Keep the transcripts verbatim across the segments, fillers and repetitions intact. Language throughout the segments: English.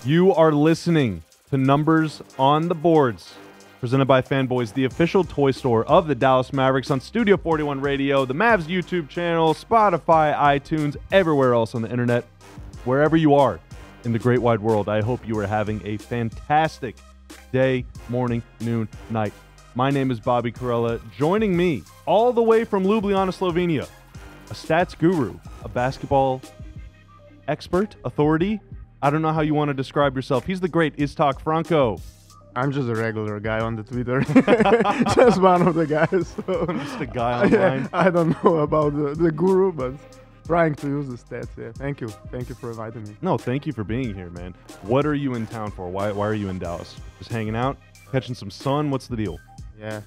You are listening to Numbers on the Boards, presented by Fanboys, the official toy store of the Dallas Mavericks, on Studio forty-one Radio, the Mavs YouTube channel, Spotify, iTunes, everywhere else on the internet. Wherever you are in the great wide world, I hope you are having a fantastic day, morning, noon, night. My name is Bobby Karalla. Joining me all the way from Ljubljana, Slovenia, a stats guru, a basketball expert, authority. I don't know how you want to describe yourself. He's the great Iztok Franco. I'm just a regular guy on the Twitter. Just one of the guys. So. I'm just a guy online. I, I don't know about the, the guru, but trying to use the stats. Yeah. Thank you. Thank you for inviting me. No, thank you for being here, man. What are you in town for? Why, why are you in Dallas? Just hanging out? Catching some sun? What's the deal? Yeah.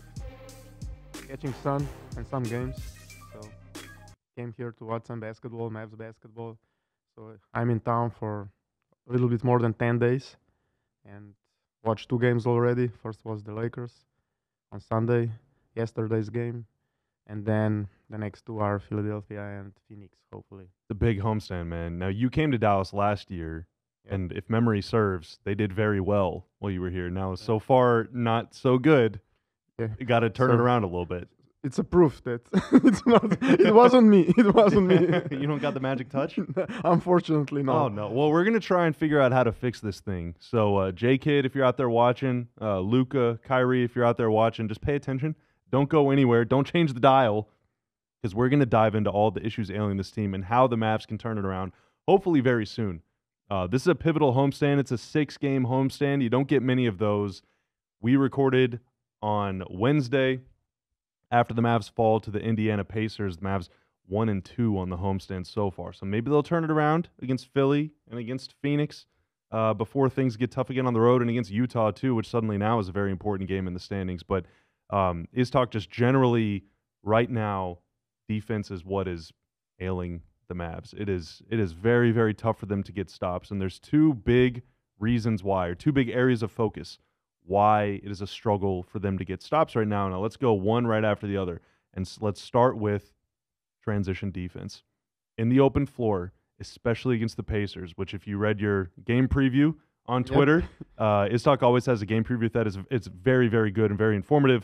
Catching sun and some games. So came here to watch some basketball, Mavs basketball. So I'm in town for a little bit more than ten days and watched two games already. First was the Lakers on Sunday, yesterday's game, and then the next two are Philadelphia and Phoenix, hopefully. The big homestand, man. Now, you came to Dallas last year, yep. And if memory serves, they did very well while you were here. Now, so far, not so good. Yeah. You got to turn so it around a little bit. It's a proof that it's not. It wasn't me. It wasn't me. You don't got the magic touch? Unfortunately, no. Oh, no. Well, we're going to try and figure out how to fix this thing. So, uh, J-Kid, if you're out there watching, uh, Luka, Kyrie, if you're out there watching, just pay attention. Don't go anywhere. Don't change the dial, because we're going to dive into all the issues ailing this team and how the Mavs can turn it around, hopefully very soon. Uh, this is a pivotal homestand. It's a six-game homestand. You don't get many of those. We recorded on Wednesday. After the Mavs fall to the Indiana Pacers, the Mavs one and two on the homestand so far. So maybe they'll turn it around against Philly and against Phoenix uh, before things get tough again on the road, and against Utah too, which suddenly now is a very important game in the standings. But um, Iztok, just generally right now, defense is what is ailing the Mavs. It is it is very, very tough for them to get stops, and there's two big reasons why, or two big areas of focus why it is a struggle for them to get stops right now. Now, let's go one right after the other. And let's start with transition defense. In the open floor, especially against the Pacers, which if you read your game preview on Twitter, yep. uh, Iztok always has a game preview that is it's very, very good and very informative.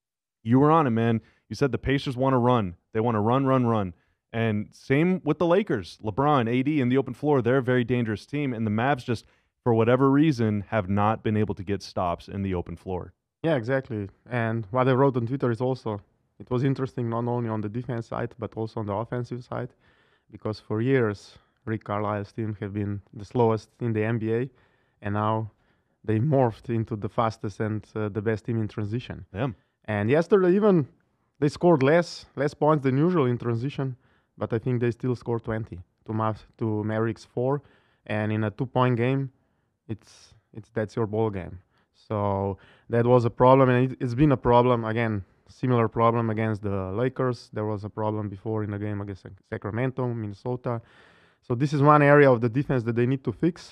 You were on it, man. You said the Pacers want to run. They want to run, run, run. And same with the Lakers. LeBron, A D in the open floor, they're a very dangerous team. And the Mavs just, for whatever reason, have not been able to get stops in the open floor. Yeah, exactly. And what I wrote on Twitter is also, it was interesting not only on the defense side, but also on the offensive side, because for years, Rick Carlisle's team have been the slowest in the N B A, and now they morphed into the fastest and uh, the best team in transition. Yeah. And yesterday even, they scored less, less points than usual in transition, but I think they still scored twenty to, Mav- to Mavericks four, and in a two-point game, It's it's that's your ball game. So that was a problem, and it, it's been a problem again. Similar problem against the Lakers. There was a problem before in the game against Sacramento, Minnesota. So this is one area of the defense that they need to fix.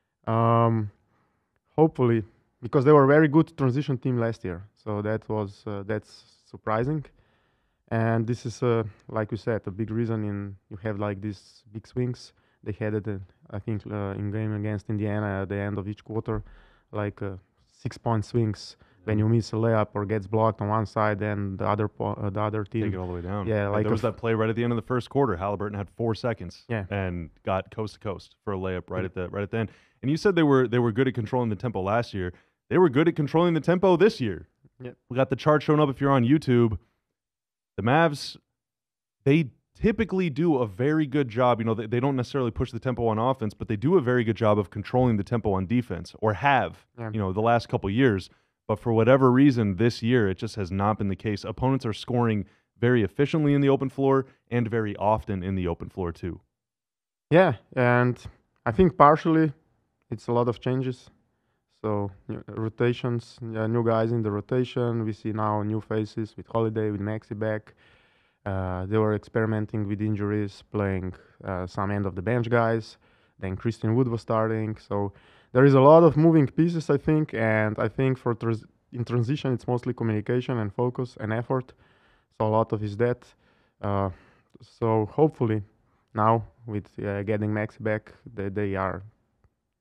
Um, hopefully, because they were a very good transition team last year. So that was uh, that's surprising. And this is, uh, like you said, a big reason in you have like these big swings. They had it, uh, I think, uh, in game against Indiana at the end of each quarter, like uh, six-point swings mm-hmm. when you miss a layup or gets blocked on one side, and the other po- uh, the other team take it all the way down. Yeah, like there was that play right at the end of the first quarter. Halliburton had four seconds, yeah. and got coast to coast for a layup right mm-hmm. at the right at the end. And you said they were they were good at controlling the tempo last year. They were good at controlling the tempo this year. Yep. We got the chart showing up if you're on YouTube. The Mavs, they typically do a very good job. You know, they, they don't necessarily push the tempo on offense, but they do a very good job of controlling the tempo on defense, or have, yeah. you know, the last couple years. But for whatever reason, this year, it just has not been the case. Opponents are scoring very efficiently in the open floor and very often in the open floor, too. Yeah, and I think partially it's a lot of changes. So new rotations, yeah, new guys in the rotation. We see now new faces with Holiday, with Maxey back. Uh, they were experimenting with injuries, playing uh, some end of the bench guys. Then Christian Wood was starting. So there is a lot of moving pieces, I think. And I think for tr- in transition, it's mostly communication and focus and effort. So a lot of is that. Uh, so hopefully now with uh, getting Maxey back, they, they are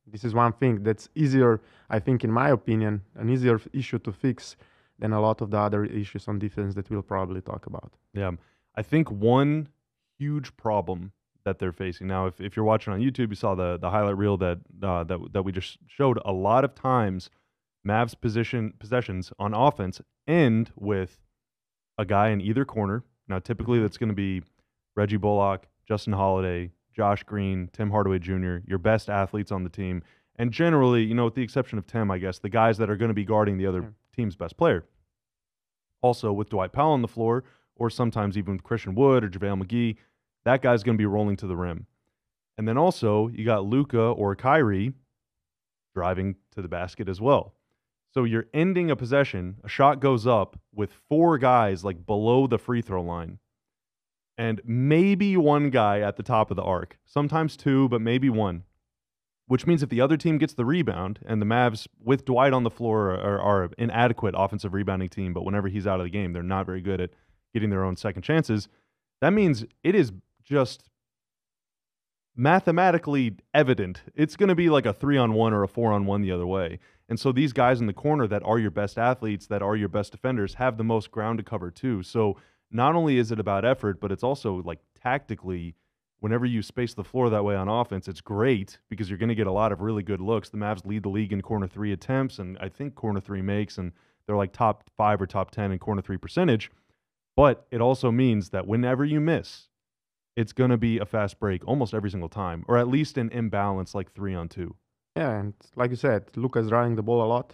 This is one thing that's easier, I think, in my opinion, an easier f- issue to fix than a lot of the other issues on defense that we'll probably talk about. Yeah. I think one huge problem that they're facing now, if, if you're watching on YouTube, you saw the the highlight reel that uh, that that we just showed. A lot of times, Mavs position possessions on offense end with a guy in either corner. Now, typically that's going to be Reggie Bullock, Justin Holiday, Josh Green, Tim Hardaway Junior, your best athletes on the team. And generally, you know, with the exception of Tim, I guess, the guys that are going to be guarding the other Yeah. team's best player. Also, with Dwight Powell on the floor, or sometimes even with Christian Wood or JaVale McGee, that guy's going to be rolling to the rim. And then also, you got Luka or Kyrie driving to the basket as well. So you're ending a possession, a shot goes up with four guys like below the free throw line, and maybe one guy at the top of the arc. Sometimes two, but maybe one. Which means if the other team gets the rebound, and the Mavs, with Dwight on the floor, are, are an inadequate offensive rebounding team, but whenever he's out of the game, they're not very good at getting their own second chances, that means it is just mathematically evident. It's going to be like a three-on-one or a four-on-one the other way. And so these guys in the corner that are your best athletes, that are your best defenders, have the most ground to cover too. So not only is it about effort, but it's also like tactically, whenever you space the floor that way on offense, it's great because you're going to get a lot of really good looks. The Mavs lead the league in corner three attempts, and I think corner three makes, and they're like top five or top ten in corner three percentage. But it also means that whenever you miss, it's going to be a fast break almost every single time, or at least an imbalance like three on two. Yeah, and like you said, Luka's running the ball a lot,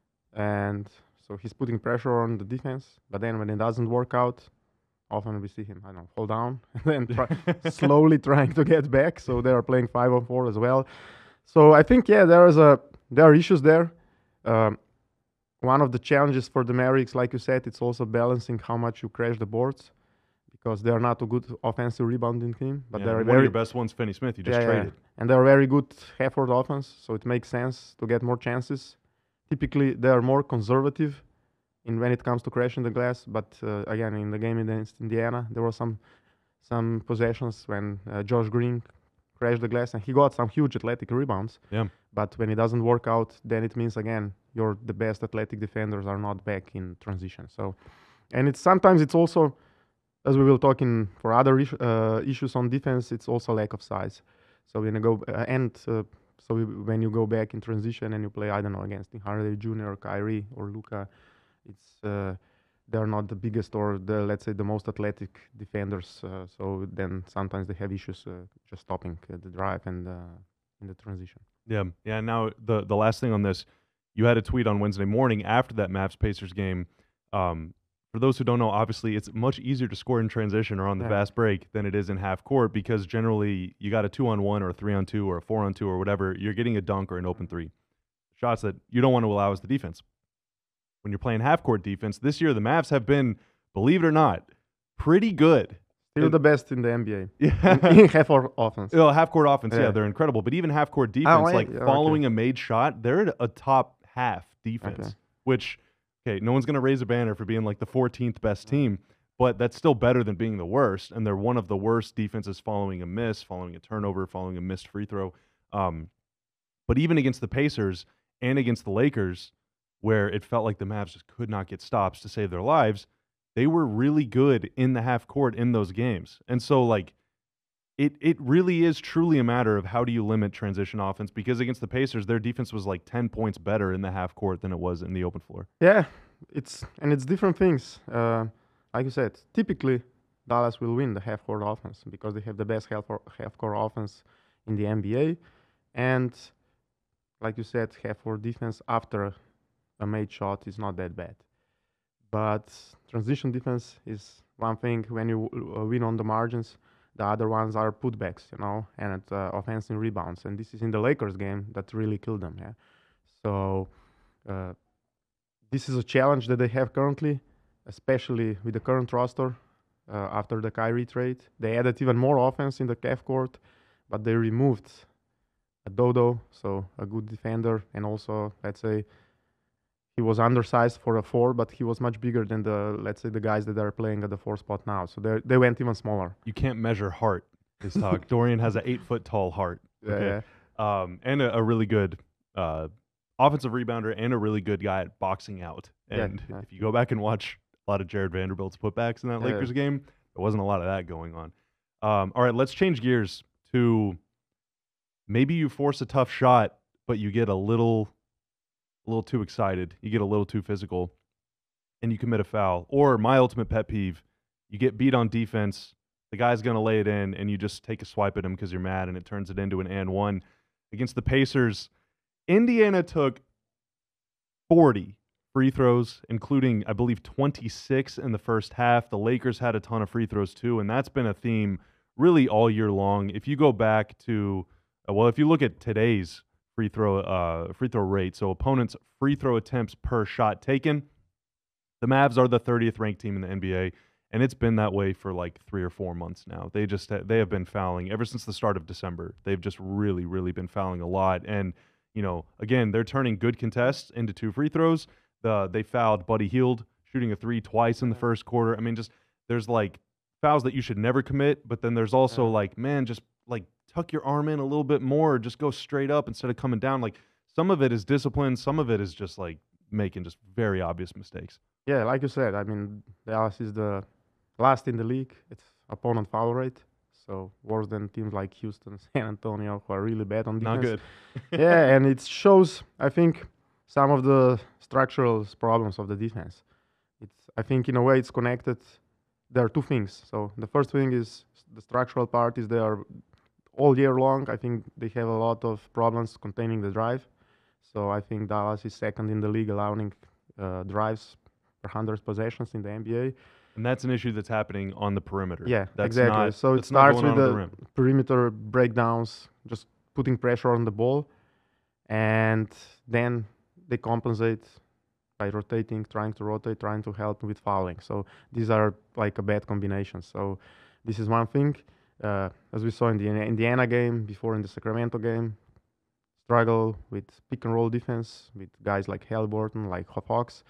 and so he's putting pressure on the defense. But then when it doesn't work out, often we see him, I don't know, fall down and then try, slowly trying to get back. So they are playing five on four as well. So I think yeah, there is a there are issues there. Um, one of the challenges for the Mavericks, like you said, it's also balancing how much you crash the boards, because they are not a good offensive rebounding team, but Yeah, they're one very of your best ones, Finney Smith, you just yeah, yeah, traded. and they're very good half-court offense, so it makes sense to get more chances. Typically, they are more conservative in when it comes to crashing the glass, but uh, again, in the game against Indiana, there were some some possessions when uh, Josh Green crashed the glass, and he got some huge athletic rebounds. Yeah. But when it doesn't work out, then it means again your the best athletic defenders are not back in transition. So, and it's sometimes it's also, as we will talk in for other is- uh, issues on defense, it's also lack of size. So when you go uh, and uh, so we, when you go back in transition and you play, I don't know, against Hardaway Junior or Kyrie or Luka, it's uh, they're not the biggest or the let's say the most athletic defenders. Uh, so then sometimes they have issues uh, just stopping uh, the drive and uh, in the transition. Yeah. Yeah. Now, the, the last thing on this, you had a tweet on Wednesday morning after that Mavs Pacers game. Um, for those who don't know, obviously it's much easier to score in transition or on the Yeah. fast break than it is in half court, because generally you got a two on one or a three on two or a four on two or whatever. You're getting a dunk or an open three. Shots that you don't want to allow as the defense. When you're playing half court defense, this year the Mavs have been, believe it or not, pretty good. Still And- the best in the N B A Yeah. in half-court offense. Well, half court offense, yeah. Yeah. they're incredible. But even half court defense, yeah, like yeah, okay. following a made shot, they're at a top half defense, Okay. which, okay, no one's going to raise a banner for being like the fourteenth best team, but that's still better than being the worst. And they're one of the worst defenses following a miss, following a turnover, following a missed free throw. Um, but even against the Pacers and against the Lakers, where it felt like the Mavs just could not get stops to save their lives, they were really good in the half court in those games. And so, like, it it really is truly a matter of how do you limit transition offense, because against the Pacers, their defense was like ten points better in the half court than it was in the open floor. Yeah, it's and it's different things. Uh, like you said, typically Dallas will win the half-court offense because they have the best half half-court offense in the N B A, and like you said, half-court defense after a made shot is not that bad. But transition defense is one thing when you uh, win on the margins. The other ones are putbacks, you know, and uh, offensive rebounds. And this is in the Lakers game that really killed them. Yeah. So uh, this is a challenge that they have currently, especially with the current roster uh, after the Kyrie trade. They added even more offense in the half court, but they removed a Dodo, so a good defender, and also let's say he was undersized for a four, but he was much bigger than the let's say the guys that are playing at the four spot now. So they they went even smaller. You can't measure heart, this talk. Dorian has an eight foot tall heart. Yeah, Okay. yeah. um, and a, a really good uh, offensive rebounder and a really good guy at boxing out. Yeah, And yeah. if you go back and watch a lot of Jared Vanderbilt's putbacks in that Yeah. Lakers game, there wasn't a lot of that going on. Um, all right, let's change gears to maybe you force a tough shot, but you get a little, a little too excited. You get a little too physical, and you commit a foul. Or my ultimate pet peeve: you get beat on defense. The guy's gonna lay it in, and you just take a swipe at him because you're mad, and it turns it into an and one. Against the Pacers, Indiana took forty free throws, including, I believe, twenty-six in the first half. The Lakers had a ton of free throws too, and that's been a theme really all year long. If you go back to, uh, well, if you look at today's free throw uh, free throw rate, so opponents' free throw attempts per shot taken, the Mavs are the thirtieth ranked team in the N B A, and it's been that way for like three or four months now. They just they have been fouling ever since the start of December. They've just really, really been fouling a lot, and you know, again, they're turning good contests into two free throws. The they fouled Buddy Hield shooting a three twice in the first quarter. I mean, just there's like fouls that you should never commit, but then there's also Yeah. like, man, just like tuck your arm in a little bit more, just go straight up instead of coming down. Like some of it is discipline, some of it is just like making just very obvious mistakes. Yeah, like you said, I mean, Dallas is the last in the league. It's opponent foul rate, so worse than teams like Houston, San Antonio, who are really bad on defense. Not good. Yeah, and it shows, I think, some of the structural problems of the defense. It's, I think, in a way, it's connected. There are two things. So the first thing is the structural part is they are all year long. I think they have a lot of problems containing the drive. So I think Dallas is second in the league, allowing uh, drives per one hundred possessions in the N B A. And that's an issue that's happening on the perimeter. Yeah, that's exactly. Not, so it that's not starts going with on the, the rim. perimeter breakdowns, just putting pressure on the ball, and then they compensate by rotating, trying to rotate, trying to help with fouling. So these are like a bad combination. So this is one thing. Uh, as we saw in the Indiana game, before in the Sacramento game, struggle with pick and roll defense with guys like Halliburton, like Fox.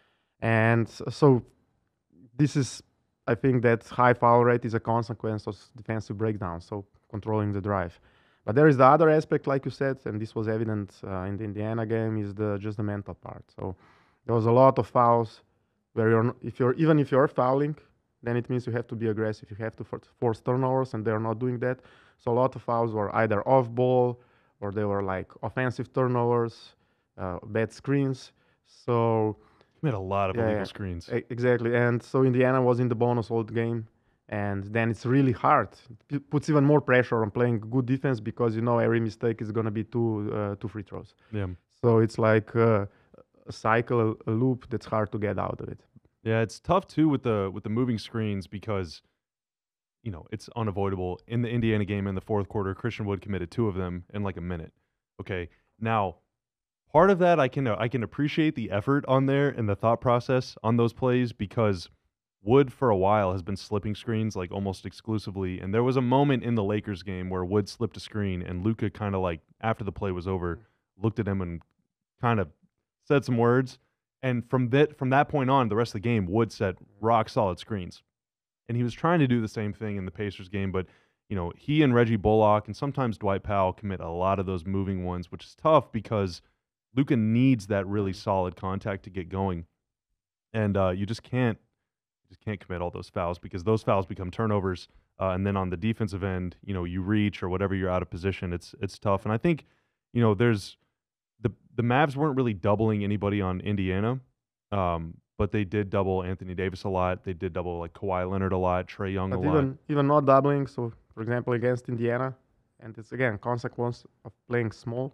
And s- so this is, I think that high foul rate is a consequence of defensive breakdown, so controlling the drive. But there is the other aspect, like you said, and this was evident uh, in the Indiana game, is the just the mental part. So there was a lot of fouls where you're, n- if you're even if you're fouling, then it means you have to be aggressive. You have to for- force turnovers, and they're not doing that. So a lot of fouls were either off ball or they were like offensive turnovers, uh, bad screens. So We had a lot of yeah, illegal yeah. screens. E- exactly. And so Indiana was in the bonus all the game. And then it's really hard. It puts even more pressure on playing good defense because you know every mistake is going to be two uh, two free throws. Yeah. So it's like uh, a cycle, a loop that's hard to get out of it. Yeah, it's tough too with the with the moving screens because you know, it's unavoidable. In the Indiana game in the fourth quarter, Christian Wood committed two of them in like a minute. Okay. Now, part of that I can I can appreciate the effort on there and the thought process on those plays because Wood for a while has been slipping screens like almost exclusively, and there was a moment in the Lakers game where Wood slipped a screen and Luka kind of like after the play was over looked at him and kind of said some words, and from that from that point on the rest of the game Wood set rock solid screens. And he was trying to do the same thing in the Pacers game, but you know, he and Reggie Bullock and sometimes Dwight Powell commit a lot of those moving ones, which is tough because Luka needs that really solid contact to get going, and uh, you just can't, you just can't commit all those fouls because those fouls become turnovers. Uh, and then on the defensive end, you know, you reach or whatever, you're out of position. It's it's tough. And I think, you know, there's the the Mavs weren't really doubling anybody on Indiana, um, but they did double Anthony Davis a lot. They did double like Kawhi Leonard a lot, Trae Young a But lot. even even not doubling, so for example against Indiana, and it's again consequence of playing small.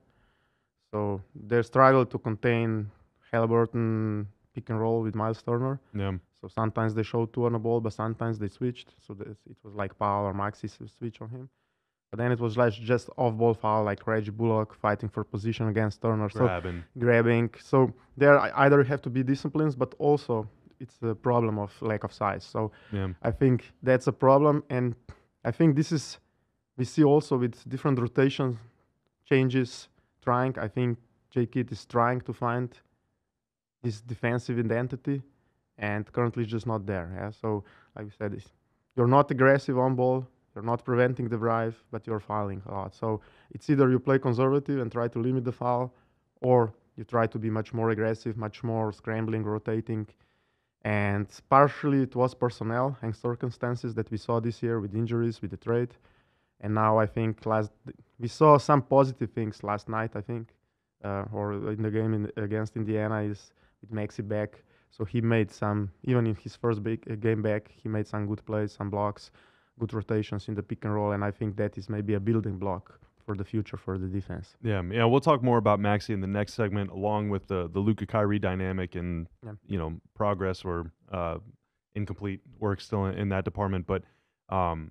So they struggle to contain Halliburton pick and roll with Miles Turner. Yeah, So sometimes they showed two on the ball, but sometimes they switched. So this, it was like Powell or Maxi s- switch on him. But then it was like just off-ball foul, like Reggie Bullock fighting for position against Turner. So grabbing. grabbing. So there ei- either have to be disciplines, but also it's a problem of lack of size. So Yeah, I think that's a problem, and I think this is we see also with different rotation changes. Trying, I think J. Kidd is trying to find this defensive identity, and currently it's just not there. Yeah, so like we said, it's, you're not aggressive on ball. You're not preventing the drive, but you're fouling a lot. So it's either you play conservative and try to limit the foul, or you try to be much more aggressive, much more scrambling, rotating. And partially it was personnel and circumstances that we saw this year with injuries, with the trade. And now I think last we saw some positive things last night, I think, uh, or in the game in, against Indiana is with Maxi back. So he made some, even in his first big uh, game back, he made some good plays, some blocks, good rotations in the pick and roll. And I think that is maybe a building block for the future for the defense. Yeah, yeah. We'll talk more about Maxi in the next segment, along with the the Luka Kyrie dynamic and Yeah. you know progress or uh, incomplete work still in, in that department. But um,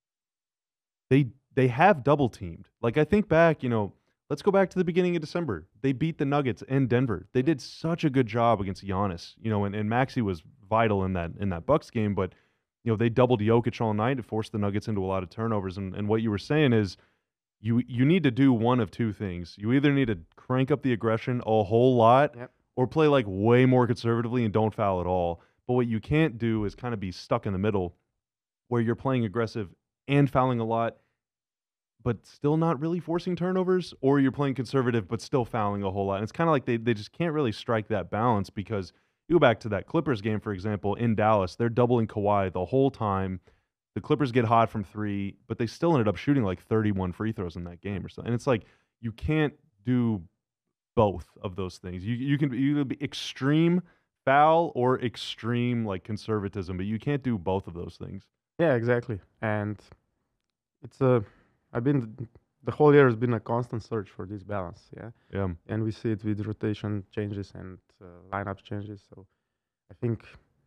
they they have double teamed. Like I think back, you know, let's go back to the beginning of December. They beat the Nuggets in Denver. They did such a good job against Giannis. You know, and, and Maxi was vital in that in that Bucks game. But you know, they doubled Jokic all night to force the Nuggets into a lot of turnovers. And and what you were saying is. You you need to do one of two things. You either need to crank up the aggression a whole lot Yep. or play like way more conservatively and don't foul at all. But what you can't do is kind of be stuck in the middle where you're playing aggressive and fouling a lot, but still not really forcing turnovers, or you're playing conservative but still fouling a whole lot. And it's kind of like they, they just can't really strike that balance because you go back to that Clippers game, for example, in Dallas, they're doubling Kawhi the whole time. The Clippers get hot from three, but they still ended up shooting like thirty-one free throws in that game or something. And it's like you can't do both of those things. You you can you can be extreme foul or extreme like conservatism, but you can't do both of those things. Yeah, exactly. And it's a, I've been, the whole year has been a constant search for this balance. Yeah. Yeah. And we see it with rotation changes and uh, lineup changes. So I think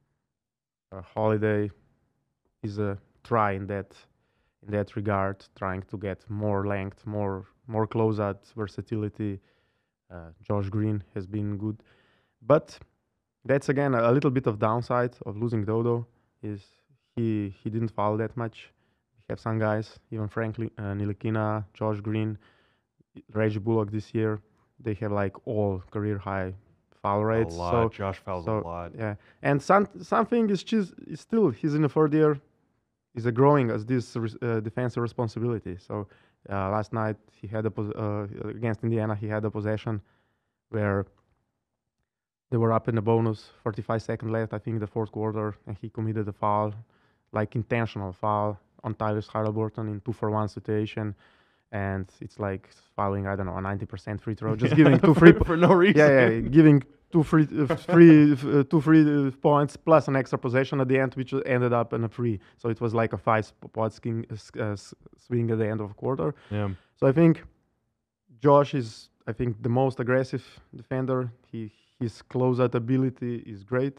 uh, Holiday is a try in that in that regard, trying to get more length, more more closeout versatility. Uh, Josh Green has been good, but that's again a, a little bit of downside of losing Dodo. Is he he didn't foul that much. We have some guys, even Franklin, uh, Nilikina, Josh Green, Reggie Bullock this year. They have like all career high foul rates. A lot. So Josh fouls so a lot. yeah, and some something is just is still he's in the third year. Is a growing as this res- uh, defensive responsibility. So uh, last night he had a pos- uh, against Indiana he had a possession where they were up in the bonus, forty-five seconds left, I think, in the fourth quarter, and he committed a foul, like intentional foul on Tyrese Halliburton in two for one situation. And it's like fouling, I don't know, a ninety percent free throw, just giving two free for, for no reason. yeah, yeah, giving two free, uh, free, uh, two free uh, points plus an extra possession at the end, which ended up in a free. So it was like a five point swing, uh, s- swing at the end of a quarter. Yeah. So I think Josh is, I think, the most aggressive defender. He his closeout ability is great,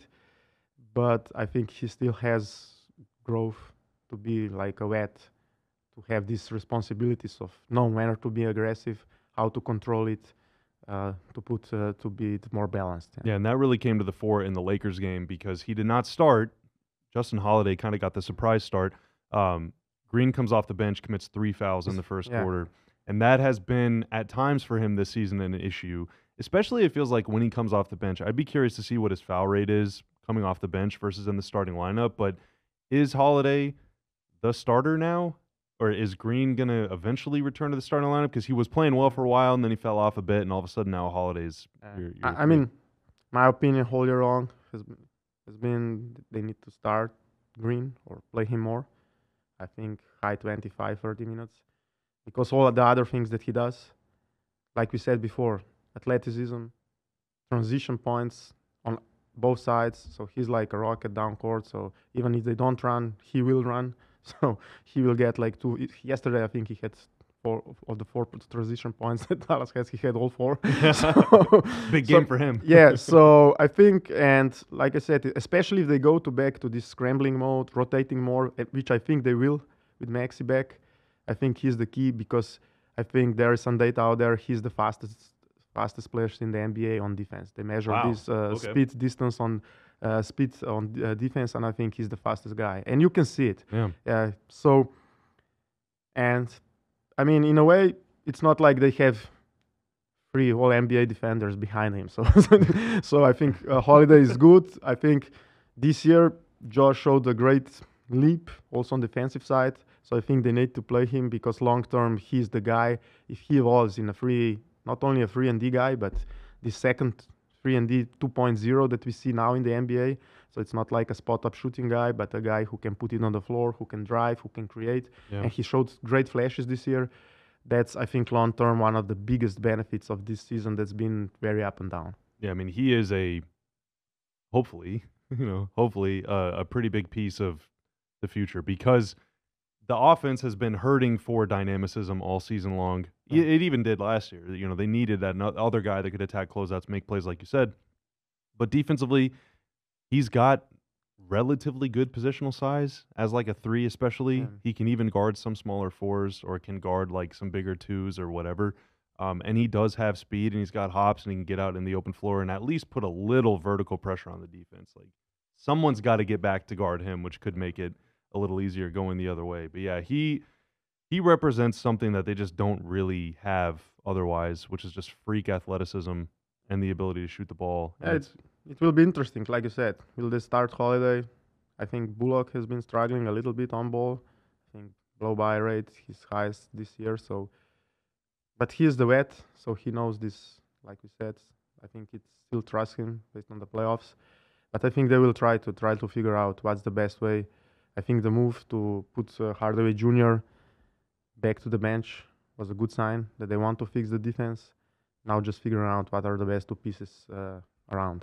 but I think he still has growth to be like a vet, to have these responsibilities of knowing when to be aggressive, how to control it, uh, to put uh, to be it more balanced. Yeah, and that really came to the fore in the Lakers game because he did not start. Justin Holiday kind of got the surprise start. Um, Green comes off the bench, commits three fouls in the first Yeah. quarter, and that has been at times for him this season an issue. Especially, it feels like when he comes off the bench. I'd be curious to see what his foul rate is coming off the bench versus in the starting lineup. But is Holiday the starter now? Or is Green going to eventually return to the starting lineup? Because he was playing well for a while, and then he fell off a bit, and all of a sudden now Holiday's Uh, your, your I, I three. mean, my opinion all year long has been, has been they need to start Green or play him more. I think high twenty-five, thirty minutes. Because all of the other things that he does, like we said before, athleticism, transition points on both sides. So he's like a rocket down court. So even if they don't run, he will run. So he will get like two. i- Yesterday, I think he had four of the four p- transition points that Dallas has. He had all four. So- Big so- game for him. yeah, so I think, and like I said, especially if they go to back to this scrambling mode, rotating more, eh, which I think they will with Maxi back, I think he's the key because I think there is some data out there. He's the fastest fastest player in the N B A on defense. They measure Wow, this uh, okay. speed distance on uh, speed on uh, defense, and I think he's the fastest guy, and you can see it. Yeah. Yeah. So, and I mean, in a way, it's not like they have three all N B A defenders behind him. So, so I think uh, Holiday is good. I think this year Josh showed a great leap also on the defensive side. So I think they need to play him because long term he's the guy. If he was in a free, not only a free and D guy, but the second free and D two point oh that we see now in the N B A. So it's not like a spot up shooting guy, but a guy who can put it on the floor, who can drive, who can create. Yeah. And he showed great flashes this year. That's, I think, long term one of the biggest benefits of this season that's been very up and down. Yeah, I mean, he is a, hopefully, you know, hopefully uh, a pretty big piece of the future because the offense has been hurting for dynamicism all season long. Yeah. It, it even did last year. You know, they needed that no- other guy that could attack closeouts, make plays like you said. But defensively, he's got relatively good positional size as like a three, especially. Yeah. He can even guard some smaller fours or can guard like some bigger twos or whatever. Um, and he does have speed and he's got hops and he can get out in the open floor and at least put a little vertical pressure on the defense. Like someone's got to get back to guard him, which could make it a little easier going the other way. But yeah, he he represents something that they just don't really have otherwise, which is just freak athleticism and the ability to shoot the ball. And Yeah, it's- it, it will be interesting, like you said. Will they start Holiday? I think Bullock has been struggling a little bit on ball. I think blow by rate his highest this year. So, but he is the vet, so he knows this. Like we said, I think it still trusts him based on the playoffs. But I think they will try to try to figure out what's the best way. I think the move to put uh, Hardaway Junior back to the bench was a good sign that they want to fix the defense. Now just figuring out what are the best two pieces uh, around.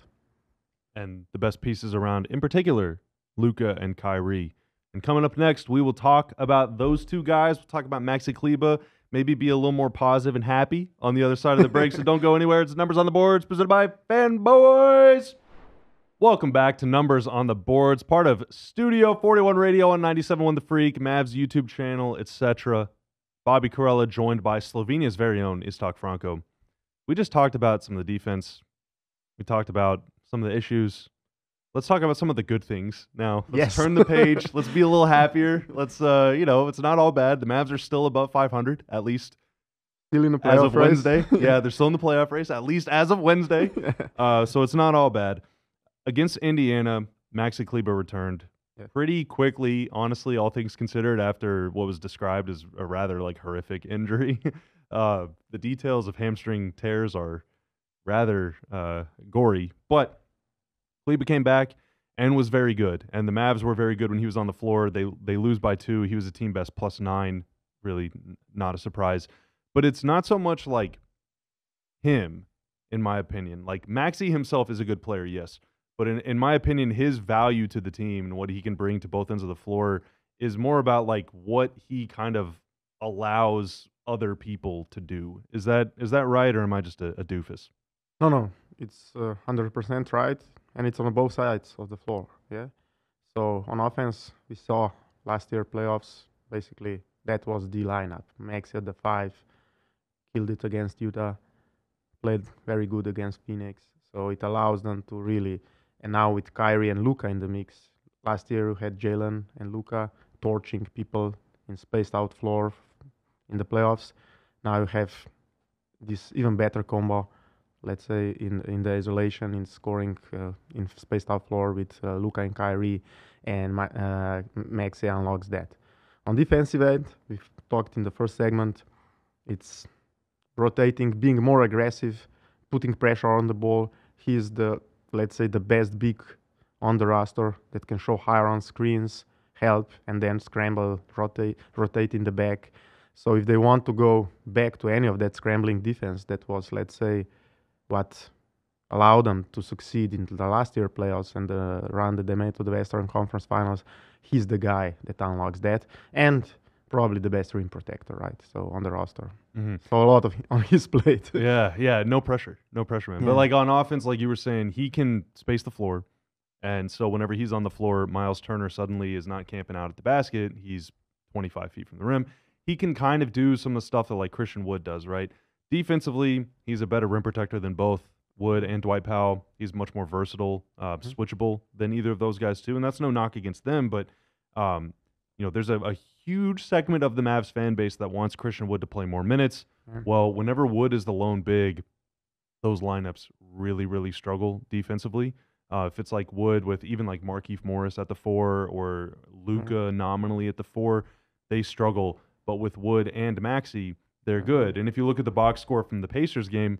and the best pieces around, in particular, Luka and Kyrie. And coming up next, we will talk about those two guys. We'll talk about Maxi Kleber, maybe be a little more positive and happy on the other side of the break. So don't go anywhere. It's Numbers on the Boards, presented by Fanboys. Welcome back to Numbers on the Boards, part of Studio forty-one Radio on ninety-seven point one The Freak, Mavs YouTube channel, et cetera. Bobby Karalla joined by Slovenia's very own Istok Franco. We just talked about some of the defense. We talked about some of the issues. Let's talk about some of the good things now. Let's Yes. turn the page. Let's be a little happier. Let's, uh, you know, it's not all bad. The Mavs are still above five hundred, at least Still in the as playoff of race. Wednesday. Yeah, they're still in the playoff race, at least as of Wednesday. Uh, so it's not all bad. Against Indiana, Maxi Kleber returned Yeah. pretty quickly, honestly, all things considered, after what was described as a rather like horrific injury. uh, the details of hamstring tears are rather uh, gory, but Kleber came back and was very good. And the Mavs were very good when he was on the floor. They they lose by two. He was a team best plus nine. Really n- not a surprise. But it's not so much like him, in my opinion. Like Maxi himself is a good player, yes. But in, in my opinion, his value to the team and what he can bring to both ends of the floor is more about like what he kind of allows other people to do. Is that is that right, or am I just a, a doofus? No, no, it's uh, one hundred percent right, and it's on both sides of the floor. Yeah. So on offense, we saw last year playoffs. Basically, that was the lineup. Maxi at the five, killed it against Utah, played very good against Phoenix. So it allows them to really. And now with Kyrie and Luka in the mix, last year we had Jalen and Luka torching people in spaced out floor in the playoffs. Now you have this even better combo, let's say in in the isolation, in scoring, uh, in spaced out floor with uh, Luka and Kyrie, and Ma- uh, Maxi unlocks that. On defensive end, we've talked in the first segment, it's rotating, being more aggressive, putting pressure on the ball. He's the, let's say, the best big on the roster that can show higher on screens, help, and then scramble, rotate, rotate in the back. So if they want to go back to any of that scrambling defense, that was, let's say, what allowed them to succeed in the last year playoffs and the run that they made to the Western Conference Finals, he's the guy that unlocks that, and probably the best rim protector, right? So on the roster, Mm-hmm. so a lot of on his plate. Yeah, yeah, no pressure, no pressure, man. But Yeah. like on offense, like you were saying, he can space the floor, and so whenever he's on the floor, Miles Turner suddenly is not camping out at the basket. He's twenty-five feet from the rim. He can kind of do some of the stuff that like Christian Wood does, right? Defensively, he's a better rim protector than both Wood and Dwight Powell. He's much more versatile, uh, Mhm. switchable than either of those guys too, and that's no knock against them. But um, you know, there's a, a huge segment of the Mavs fan base that wants Christian Wood to play more minutes. Mhm. Well, whenever Wood is the lone big, those lineups really, really struggle defensively. Uh, if it's like Wood with even like Markieff Morris at the four or Luka nominally at the four, they struggle. But with Wood and Maxey, they're good. And if you look at the box score from the Pacers game,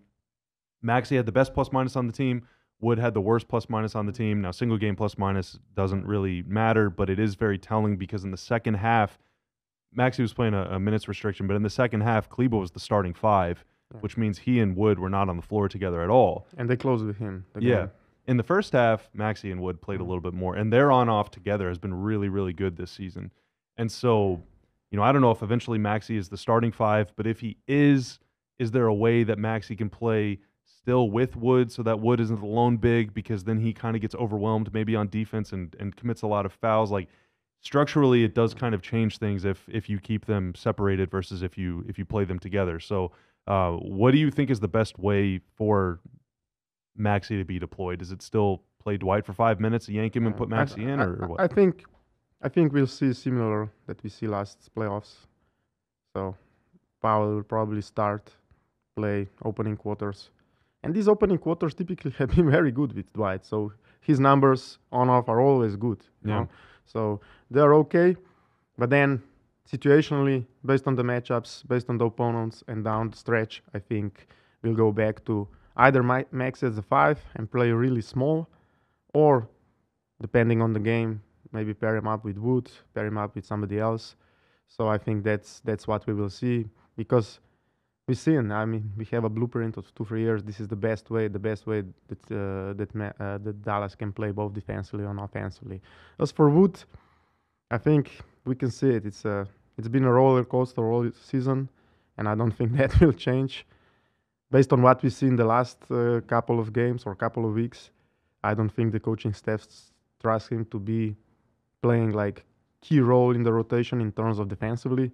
Maxey had the best plus minus on the team. Wood had the worst plus minus on the team. Now, single game plus minus doesn't really matter, but it is very telling because in the second half, Maxey was playing a, a minutes restriction, but in the second half, Kleba was the starting five, Yeah. which means he and Wood were not on the floor together at all. And they closed with him. the Yeah. game. In the first half, Maxey and Wood played a Mhm. little bit more, and their on-off together has been really, really good this season. And so, you know, I don't know if eventually Maxey is the starting five, but if he is, is there a way that Maxey can play still with Wood so that Wood isn't the lone big, because then he kind of gets overwhelmed maybe on defense and, and commits a lot of fouls? Like, structurally, it does kind of change things if if you keep them separated versus if you if you play them together. So, uh, what do you think is the best way for Maxey to be deployed? Is it still play Dwight for five minutes, yank him and Yeah. put I- Maxey in, I, or, or I- what? I think, I think we'll see similar that we see last playoffs. So Powell will probably start play opening quarters, and these opening quarters typically have been very good with Dwight. So his numbers on off are always good. You Yeah. know? So they're okay, but then situationally, based on the matchups, based on the opponents, and down the stretch, I think we'll go back to either Mi- Max as a five and play really small, or depending on the game, maybe pair him up with Wood, pair him up with somebody else. So I think that's that's what we will see, because we've seen. I mean, we have a blueprint of two three years. This is the best way, the best way that uh, that ma- uh, that Dallas can play both defensively and offensively. As for Wood, I think we can see it. It's a it's been a roller coaster all season, and I don't think that will change. Based on what we see in the last uh, couple of games or couple of weeks, I don't think the coaching staff s- trust him to be playing like key role in the rotation in terms of defensively.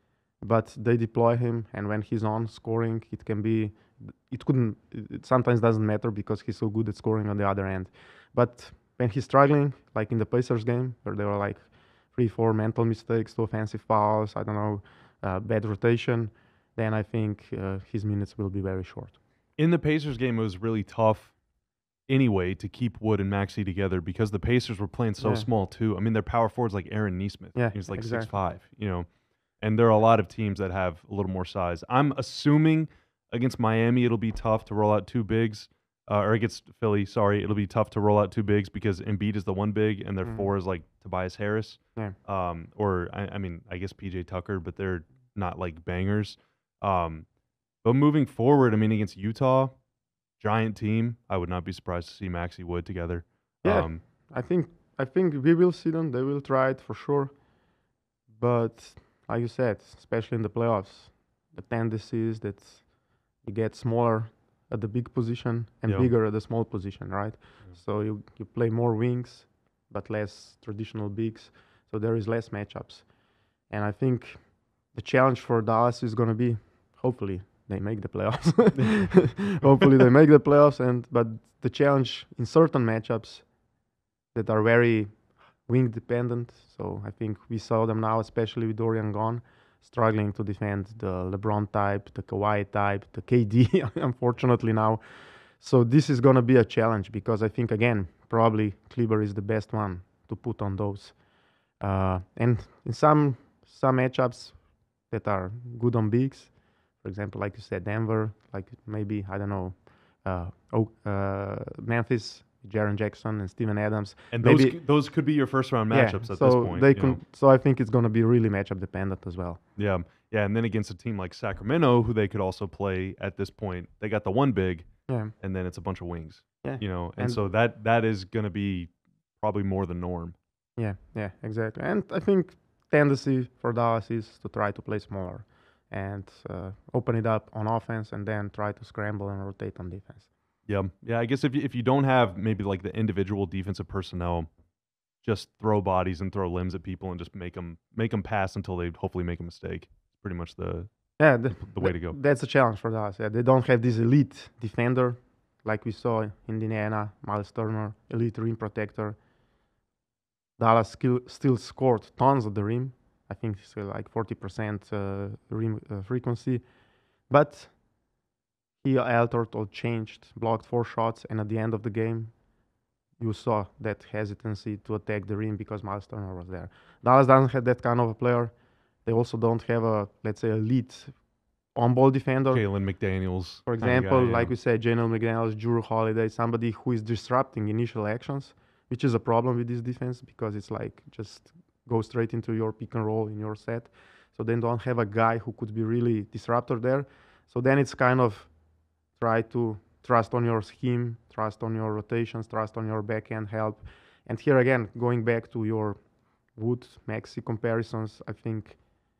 But they deploy him, and when he's on scoring, it can be. It couldn't. It it sometimes doesn't matter because he's so good at scoring on the other end. But when he's struggling, like in the Pacers game, where there were like three, four mental mistakes, two offensive fouls, I don't know, uh, bad rotation, then I think uh, his minutes will be very short. In the Pacers game, it was really tough anyway to keep Wood and Maxey together because the Pacers were playing so Yeah. small too. I mean, their power forwards like Aaron Nesmith. Yeah, He's like exactly. six five, you know. And there are a lot of teams that have a little more size. I'm assuming against Miami it'll be tough to roll out two bigs. Uh, or against Philly, sorry, it'll be tough to roll out two bigs because Embiid is the one big and their Mhm. four is like Tobias Harris. Yeah. Um, or I, I mean, I guess P J Tucker, but they're not like bangers. Um, but moving forward, I mean, against Utah, giant team, I would not be surprised to see Maxey Wood together. Yeah. Um, I think I think we will see them. They will try it for sure. But like you said, especially in the playoffs, the tendency is that you get smaller at the big position and Yeah. bigger at the small position, right? Yeah. So you, you play more wings, but less traditional bigs. So there is less matchups. And I think the challenge for Dallas is going to be, hopefully, they make the playoffs. hopefully they make the playoffs. And but the challenge in certain matchups that are very wing dependent. So I think we saw them now, especially with Dorian gone, struggling to defend the LeBron type, the Kawhi type, the K D, unfortunately now. So this is going to be a challenge because I think, again, probably Kleber is the best one to put on those. Uh, and in some some matchups that are good on bigs, for example, like you said, Denver, like maybe, I don't know, uh, oh, uh, Memphis, Jaren Jackson and Steven Adams. and those maybe- c- those could be your first round Yeah, matchups at so this point. They you can, know? so I think it's going to be really matchup dependent as well. Yeah, yeah, and then against a team like Sacramento, who they could also play at this point, they got the one big, Yeah, and then it's a bunch of wings. Yeah, you know, and, and- so that that is going to be probably more the norm. yeah, yeah, exactly. And I think tendency for Dallas is to try to play smaller and uh, open it up on offense and then try to scramble and rotate on defense. Yeah, yeah. I guess if you, if you don't have maybe like the individual defensive personnel, just throw bodies and throw limbs at people and just make them make them pass until they hopefully make a mistake. It's pretty much the Yeah, the, the way to go. That's a challenge for Dallas. Yeah, they don't have this elite defender like we saw in Indiana, Miles Turner, elite rim protector. Dallas still still scored tons at the rim. I think it's uh, like forty percent uh, rim uh, frequency, but he altered or changed, blocked four shots, and at the end of the game, you saw that hesitancy to attack the rim because Miles Turner was there. Dallas doesn't have that kind of a player, They also don't have a, let's say, elite on-ball defender. Jalen McDaniels. For kinda example, guy, yeah. like we said, Jalen McDaniels, Drew Holiday, somebody who is disrupting initial actions, which is a problem with this defense because it's like just go straight into your pick and roll in your set. So they don't have a guy who could be really disruptor there. So then it's kind of try to trust on your scheme, trust on your rotations, trust on your backhand help. And here again, going back to your Wood Maxi comparisons, I think,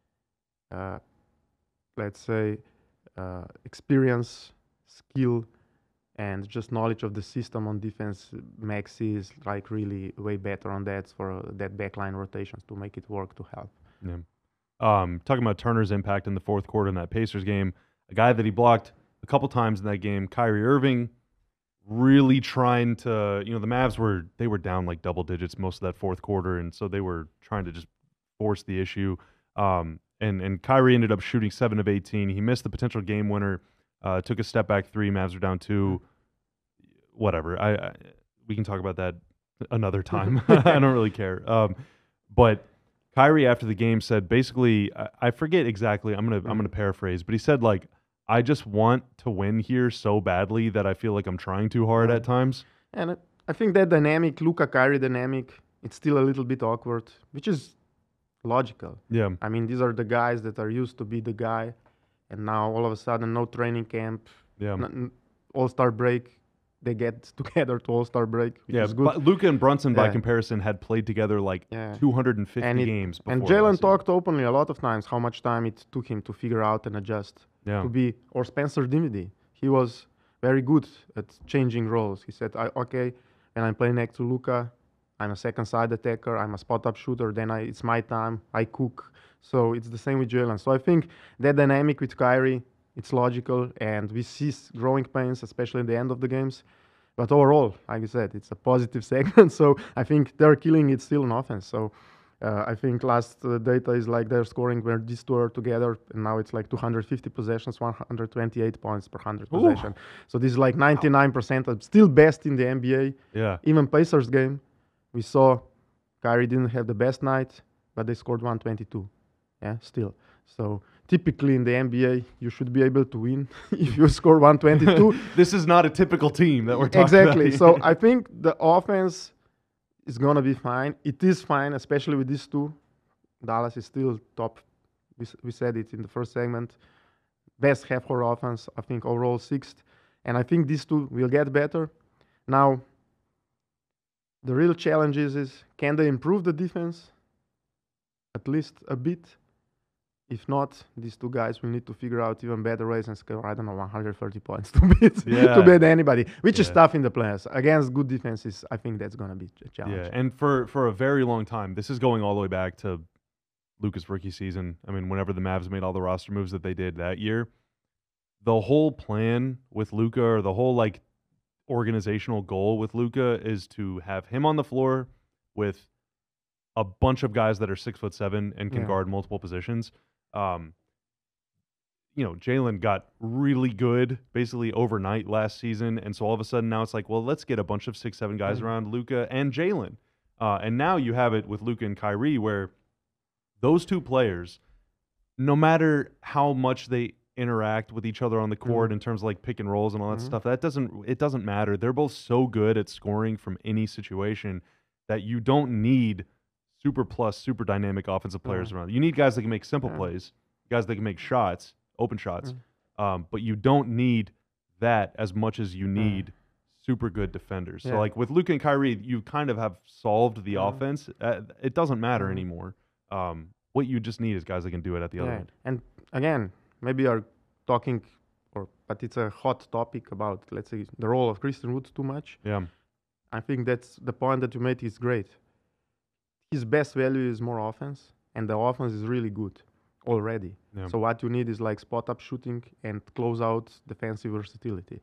uh, let's say, uh, experience, skill, and just knowledge of the system on defense, Maxi is like really way better on that for uh, that backline rotations to make it work to help. Yeah. Um, talking about Turner's impact in the fourth quarter in that Pacers game, a guy that he blocked a couple times in that game, Kyrie Irving, really trying to, you know, the Mavs were, they were down like double digits most of that fourth quarter, and so they were trying to just force the issue. Um, and, and Kyrie ended up shooting seven of eighteen. He missed the potential game winner, uh, took a step back three, Mavs are down two. Whatever. I, I we can talk about that another time. I don't really care. Um, but Kyrie after the game said basically, I, I forget exactly. I'm gonna I'm gonna paraphrase, but he said like, I just want to win here so badly that I feel like I'm trying too hard Yeah. at times. And uh, I think that dynamic, Luka Kyrie dynamic, it's still a little bit awkward, which is logical. Yeah. I mean, these are the guys that are used to be the guy, and now all of a sudden, no training camp, Yeah. n- n- All-Star break. They get together to All-Star break, which Yeah. is good. But Luka and Brunson, by Yeah. comparison, had played together like Yeah. two hundred fifty And it- games before. And last Jalen season. talked openly a lot of times how much time it took him to figure out and adjust Yeah. to be, or Spencer Dinwiddie. He was very good at changing roles. He said, I, okay, when I'm playing next to Luka, I'm a second side attacker, I'm a spot up shooter, then I, it's my time, I cook. So it's the same with Jalen. So I think that dynamic with Kyrie, it's logical, and we see s- growing pains, especially in the end of the games. But overall, like I said, it's a positive segment. So I think they're killing it still in offense. So uh, I think last uh, data is like they're scoring where these two are together, and now it's like two hundred fifty possessions, one hundred twenty-eight points per one hundred Ooh. possession. So this is like ninety-nine percent, of still best in the N B A. Yeah. Even Pacers game, we saw Kyrie didn't have the best night, but they scored one twenty-two. Yeah, still. So typically in the N B A, you should be able to win if you score one twenty-two. This is not a typical team that we're talking Exactly. about. So I think the offense is gonna be fine. It is fine, especially with these two. Dallas is still top. We, s- we said it in the first segment. Best half court offense, I think overall sixth. And I think these two will get better. Now, the real challenge is, is can they improve the defense at least a bit? If not, these two guys will need to figure out even better ways and score, I don't know, one hundred thirty points to beat Yeah. to beat anybody, which is Yeah. tough in the playoffs. Against good defenses, I think that's going to be a challenge. Yeah, and for for a very long time, this is going all the way back to Luka's rookie season. I mean, whenever the Mavs made all the roster moves that they did that year, the whole plan with Luka, or the whole like organizational goal with Luka, is to have him on the floor with a bunch of guys that are six foot seven and can Yeah. guard multiple positions. Um, you know, Jalen got really good basically overnight last season, and so all of a sudden now it's like, well, let's get a bunch of six, seven guys Mhm. around Luka and Jalen, uh, and now you have it with Luka and Kyrie, where those two players, no matter how much they interact with each other on the court Mhm. in terms of like pick and rolls and all that Mhm. stuff, that doesn't it doesn't matter. They're both so good at scoring from any situation that you don't need super plus, super dynamic offensive players Yeah. around. You need guys that can make simple Yeah. plays, guys that can make shots, open shots, Mm. um, but you don't need that as much as you need super good defenders. So Yeah. like with Luka and Kyrie, you kind of have solved the Mhm. offense. Uh, it doesn't matter Mhm. anymore. Um, what you just need is guys that can do it at the other Yeah. end. And again, maybe you're talking, or but it's a hot topic about, let's say, the role of Christian Wood too much. Yeah. I think that's the point that you made is great. His best value is more offense, and the offense is really good already. Yeah. So what you need is like spot up shooting and close out defensive versatility.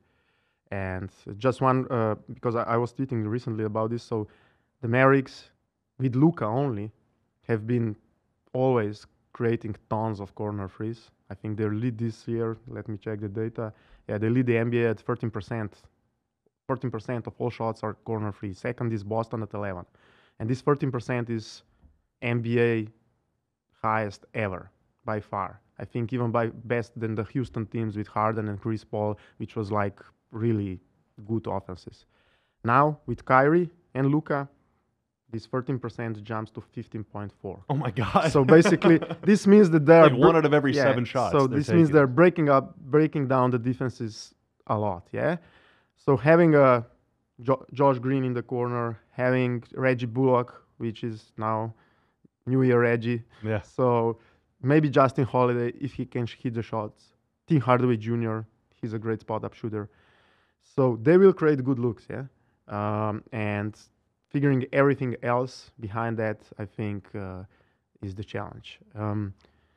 And just one, uh, because I, I was tweeting recently about this. So the Mavericks, with Luka only, have been always creating tons of corner threes. I think their lead this year, let me check the data. Yeah, they lead the N B A at thirteen percent. fourteen percent of all shots are corner threes. Second is Boston at eleven. And this thirteen percent is N B A highest ever. by far. I think even by best than the Houston teams with Harden and Chris Paul, which was like really good offenses. Now with Kyrie and Luka, this thirteen percent jumps to fifteen point four. Oh my God. So basically, this means that they're like one out of every yeah, seven shots. So this means taking. they're breaking up, breaking down the defenses a lot. Yeah. So having a jo- Josh Green in the corner, having Reggie Bullock, which is now New Year Reggie. Yeah. So maybe Justin Holiday if he can hit the shots. Tim Hardaway Junior He's a great spot up shooter. So they will create good looks. Yeah. Um, and figuring everything else behind that, I think, uh, is the challenge. Um,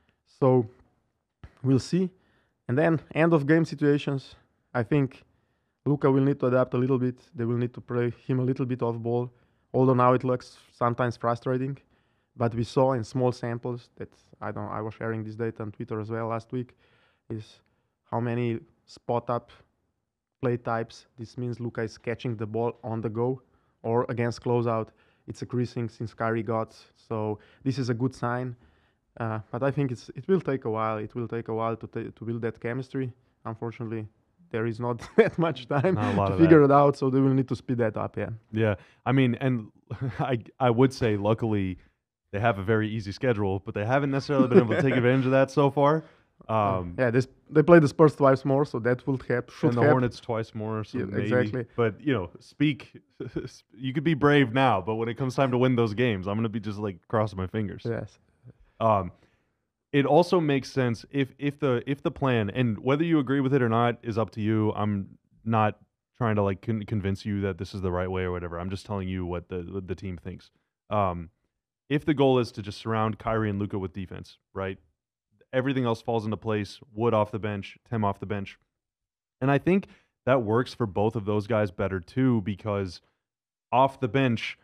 so we'll see. And then end of game situations, I think Luka will need to adapt a little bit. They will need to play him a little bit off ball, although now it looks sometimes frustrating. But we saw in small samples that I don't. I was sharing this data on Twitter as well last week, is how many spot up play types. This means Luka is catching the ball on the go or against closeout. It's increasing since Kyrie got. So this is a good sign. Uh, but I think it's it will take a while. It will take a while to ta- to build that chemistry. Unfortunately, there is not that much time to figure that. it out. So they will need to speed that up. Yeah. Yeah. I mean, and I I would say luckily they have a very easy schedule, but they haven't necessarily been able to take advantage of that so far. Um, yeah, this, they play the Spurs twice more, so that will help. Should and the help. Hornets twice more, so Yeah, maybe. exactly. But you know, speak. You could be brave now, but when it comes time to win those games, I'm gonna be just like crossing my fingers. Yes. Um, it also makes sense if if the if the plan, and whether you agree with it or not is up to you. I'm not trying to like con- convince you that this is the right way or whatever. I'm just telling you what the what the team thinks. Um, if the goal is to just surround Kyrie and Luka with defense, right? Everything else falls into place. Wood off the bench, Tim off the bench. And I think that works for both of those guys better too, because off the bench,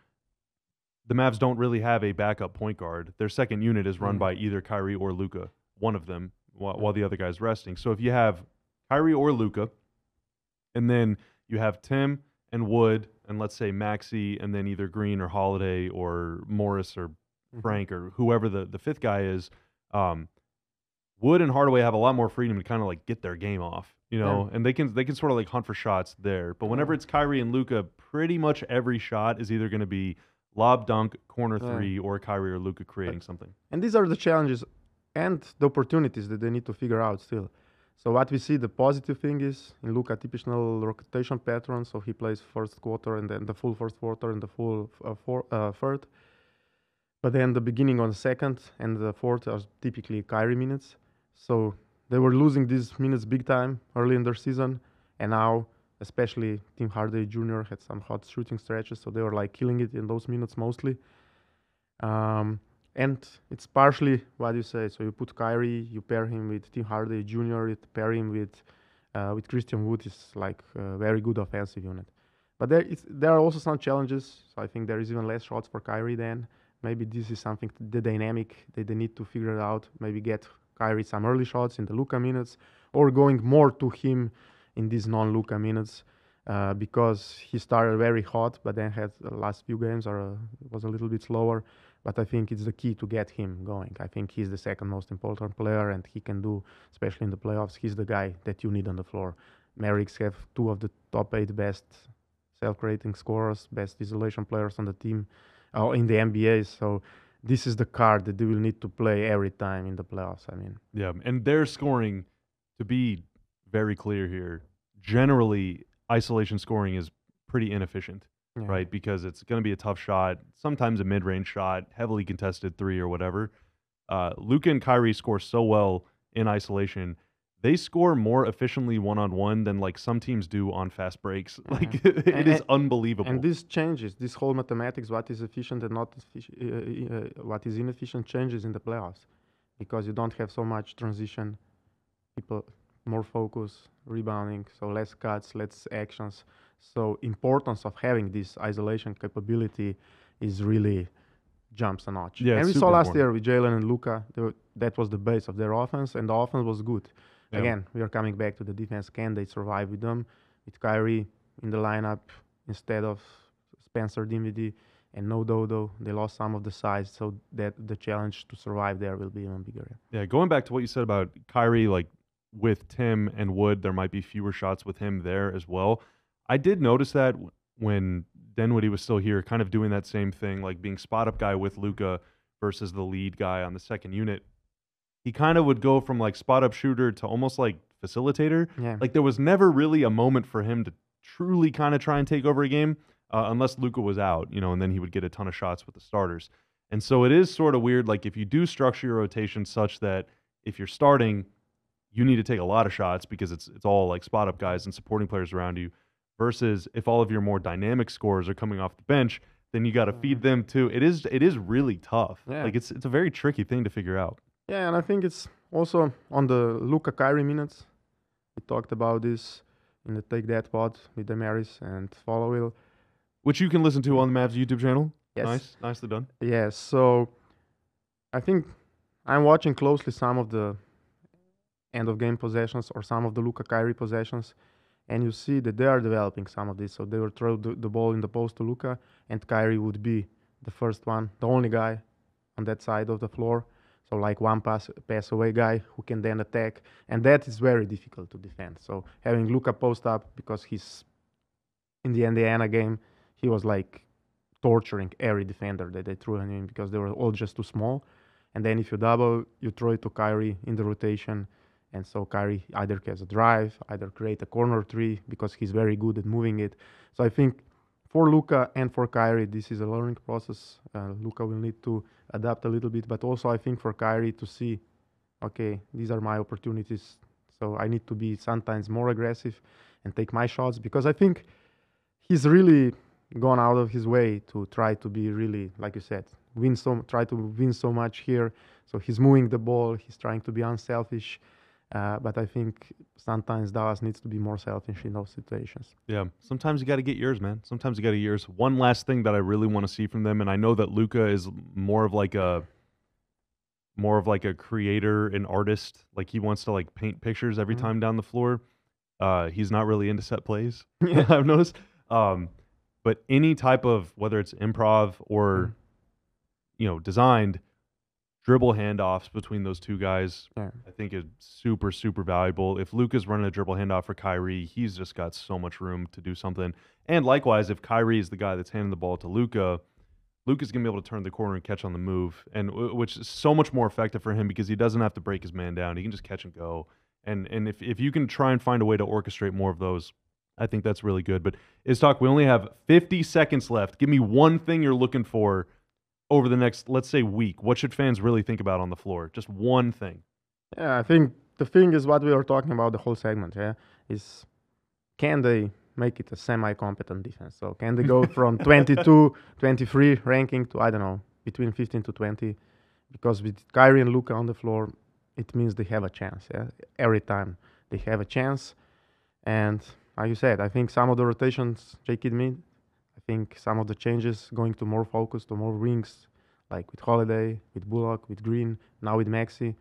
the Mavs don't really have a backup point guard. Their second unit is run Mhm. by either Kyrie or Luka, one of them, while, while the other guy's resting. So if you have Kyrie or Luka, and then you have Tim and Wood, and let's say Maxey, and then either Green or Holiday or Morris or Mhm. Frank or whoever the, the fifth guy is, um, Wood and Hardaway have a lot more freedom to kind of like get their game off, you know, Yeah. and they can they can sort of like hunt for shots there. But whenever Yeah. it's Kyrie and Luka, pretty much every shot is either going to be lob dunk, corner Yeah. three, or Kyrie or Luka creating something. And these are the challenges and the opportunities that they need to figure out still. So what we see, the positive thing is in Luka typical rotation pattern. So he plays first quarter and then the full first quarter and the full uh, four, uh, third. But then the beginning on the second and the fourth are typically Kyrie minutes. So they were losing these minutes big time early in their season. And now, especially Tim Hardaway Junior had some hot shooting stretches. So they were like killing it in those minutes mostly. Um, and it's partially what you say. So you put Kyrie, you pair him with Tim Hardaway Junior, you pair him with uh, with Christian Wood. Is like a very good offensive unit. But there is there are also some challenges. So I think there is even less shots for Kyrie then. Maybe this is something, the dynamic that they need to figure it out. Maybe get Kyrie some early shots in the Luka minutes, or going more to him in these non-Luka minutes, uh, because he started very hot, but then had the last few games are uh, was a little bit slower. But I think it's the key to get him going. I think he's the second most important player, and he can do, especially in the playoffs, he's the guy that you need on the floor. Mavericks have two of the top eight best self-creating scorers, best isolation players on the team, uh, in the N B A. So this is the card that they will need to play every time in the playoffs. I mean, Yeah, and their scoring, to be very clear here, generally isolation scoring is pretty inefficient. yeah. Right? Because it's going to be a tough shot, sometimes a mid-range shot, heavily contested three or whatever. Uh, Luka and Kyrie score so well in isolation. They score more efficiently one-on-one than like some teams do on fast breaks. Yeah. Like it And- is and- unbelievable. And this changes, this whole mathematics, what is efficient and not effic- uh, uh, what is inefficient changes in the playoffs, because you don't have so much transition, people more focus, rebounding, so less cuts, less actions. So importance of having this isolation capability is really jumps a notch. Yeah, and it's we saw super last important. year with Jalen and Luka, that was the base of their offense, and the offense was good. Yeah. Again, we are coming back to the defense. Can they survive with them? With Kyrie in the lineup instead of Spencer Dinwiddie, and no Dodo. They lost some of the size, so that the challenge to survive there will be even bigger. Yeah, going back to what you said about Kyrie, like with Tim and Wood, there might be fewer shots with him there as well. I did notice that w- when Dinwiddie was still here, kind of doing that same thing, like being spot up guy with Luka versus the lead guy on the second unit. He kind of would go from like spot up shooter to almost like facilitator. Yeah. Like there was never really a moment for him to truly kind of try and take over a game uh, unless Luka was out, you know, and then he would get a ton of shots with the starters. And so it is sort of weird. Like if you do structure your rotation such that if you're starting, you need to take a lot of shots because it's it's all like spot up guys and supporting players around you. Versus if all of your more dynamic scorers are coming off the bench, then you got to feed them too. It is it is really tough. Yeah. Like it's it's a very tricky thing to figure out. Yeah, and I think it's also on the Luka Kyrie minutes. We talked about this in the Take That pod with Damaris and Followill. Which you can listen to on the Mavs YouTube channel. Yes. Nice, nicely done. Yes, so I think I'm watching closely some of the end of game possessions or some of the Luka Kyrie possessions, and you see that they are developing some of this. So they will throw the, the ball in the post to Luka, and Kyrie would be the first one, the only guy on that side of the floor. So like one pass pass away guy who can then attack, and that is very difficult to defend. So having Luka post up because he's in the Indiana game, he was like torturing every defender that they threw in because they were all just too small. And then if you double, you throw it to Kyrie in the rotation. And so Kyrie either has a drive, either create a corner three because he's very good at moving it. So I think for Luka and for Kyrie, this is a learning process. Uh, Luka will need to adapt a little bit, but also I think for Kyrie to see, okay, these are my opportunities. So I need to be sometimes more aggressive and take my shots because I think he's really gone out of his way to try to be really, like you said, win so try to win so much here. So he's moving the ball, he's trying to be unselfish. Uh, but I think sometimes Dallas needs to be more selfish in those situations. Yeah, sometimes you got to get yours, man. Sometimes you got to get yours. One last thing that I really want to see from them, and I know that Luka is more of like a more of like a creator and artist. Like he wants to like paint pictures every Mhm. time down the floor. Uh, he's not really into set plays. I've noticed. Um, but any type of whether it's improv or Mhm. you know designed dribble handoffs between those two guys, Yeah. I think is super, super valuable. If Luka's running a dribble handoff for Kyrie, he's just got so much room to do something. And likewise, if Kyrie is the guy that's handing the ball to Luka, Luka's going to be able to turn the corner and catch on the move, and w- which is so much more effective for him because he doesn't have to break his man down. He can just catch and go. And and if, if you can try and find a way to orchestrate more of those, I think that's really good. But Iztok, we only have fifty seconds left. Give me one thing you're looking for over the next, let's say, week. What should fans really think about on the floor? Just one thing. Yeah, I think the thing is what we were talking about the whole segment, yeah, is can they make it a semi-competent defense? So can they go from twenty-two, twenty-three ranking to, I don't know, between fifteen to twenty? Because with Kyrie and Luka on the floor, it means they have a chance, yeah, every time they have a chance. And like you said, I think some of the rotations J-Kid made, I think some of the changes going to more focus, to more wings, like with Holiday, with Bullock, with Green, now with Maxi,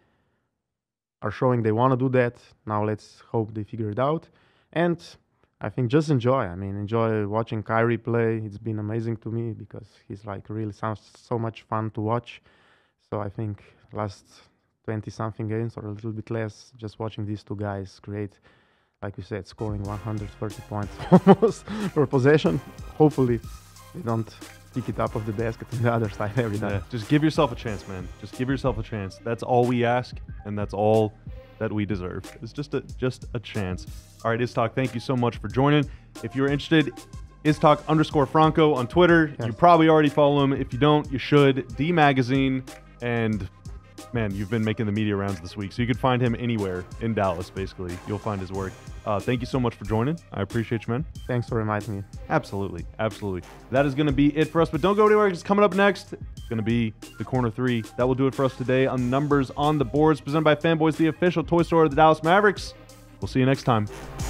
are showing they want to do that. Now let's hope they figure it out. And I think just enjoy. I mean, enjoy watching Kyrie play. It's been amazing to me because he's like really sounds so much fun to watch. So I think last twenty-something games or a little bit less, just watching these two guys create, like you said, scoring one hundred thirty points almost per possession. Hopefully they don't pick it up off the basket on the other side every time. Yeah, just give yourself a chance, man. Just give yourself a chance. That's all we ask, and that's all that we deserve. It's just a just a chance. All right, Iztok, thank you so much for joining. If you're interested, Iztok underscore Franco on Twitter. Yes. You probably already follow him. If you don't, you should. D Magazine, and man, you've been making the media rounds this week, so you can find him anywhere in Dallas, basically. You'll find his work. Uh, thank you so much for joining. I appreciate you, man. Thanks for reminding me. Absolutely. Absolutely. That is going to be it for us, but don't go anywhere because coming up next, it's going to be the Corner three. That will do it for us today on Numbers on the Boards, presented by Fanboys, the official toy store of the Dallas Mavericks. We'll see you next time.